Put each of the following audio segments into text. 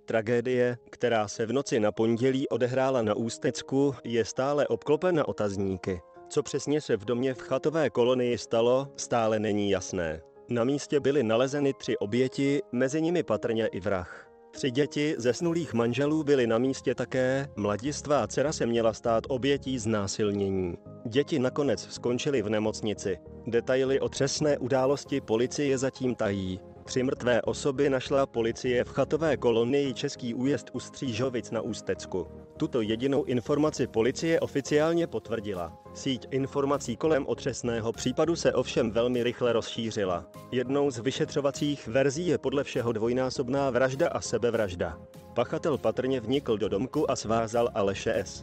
Tragédie, která se v noci na pondělí odehrála na Ústecku, je stále obklopena otazníky. Co přesně se v domě v chatové kolonii stalo, stále není jasné. Na místě byly nalezeny 3 oběti, mezi nimi patrně i vrah. 3 děti zesnulých manželů byly na místě také, mladistvá dcera se měla stát obětí znásilnění. Děti nakonec skončily v nemocnici. Detaily o třesné události policie zatím tají. 3 mrtvé osoby našla policie v chatové kolonii Český Újezd u Střížovic na Ústecku. Tuto jedinou informaci policie oficiálně potvrdila. Síť informací kolem otřesného případu se ovšem velmi rychle rozšířila. Jednou z vyšetřovacích verzí je podle všeho dvojnásobná vražda a sebevražda. Pachatel patrně vnikl do domku a svázal Aleše S.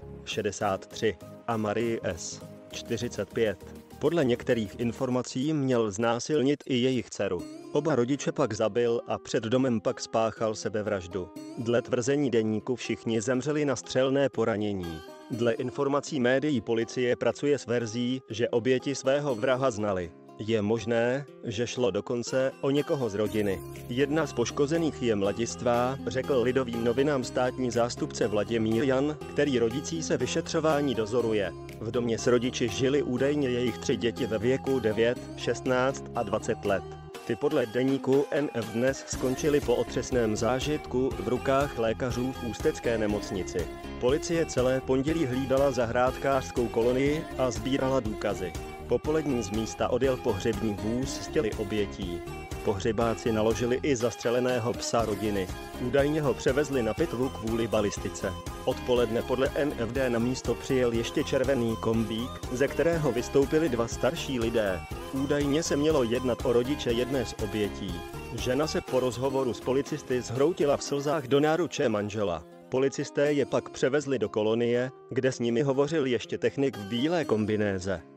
63 a Marii S. 45. Podle některých informací měl znásilnit i jejich dceru. Oba rodiče pak zabil a před domem pak spáchal sebevraždu. Dle tvrzení deníku všichni zemřeli na střelné poranění. Dle informací médií policie pracuje s verzí, že oběti svého vraha znali. Je možné, že šlo dokonce o někoho z rodiny. Jedna z poškozených je mladistvá, řekl Lidovým novinám státní zástupce Vladimír Jan, který rodicí se vyšetřování dozoruje. V domě s rodiči žili údajně jejich 3 děti ve věku 9, 16 a 20 let. Ty podle deníku NF dnes skončily po otřesném zážitku v rukách lékařů v ústecké nemocnici. Policie celé pondělí hlídala zahrádkářskou kolonii a sbírala důkazy. Popolední z místa odjel pohřební vůz s těly obětí. Pohřebáci naložili i zastřeleného psa rodiny. Údajně ho převezli na pitvu kvůli balistice. Odpoledne podle NFD na místo přijel ještě červený kombík, ze kterého vystoupili 2 starší lidé. Údajně se mělo jednat o rodiče jedné z obětí. Žena se po rozhovoru s policisty zhroutila v slzách do náruče manžela. Policisté je pak převezli do kolonie, kde s nimi hovořil ještě technik v bílé kombinéze.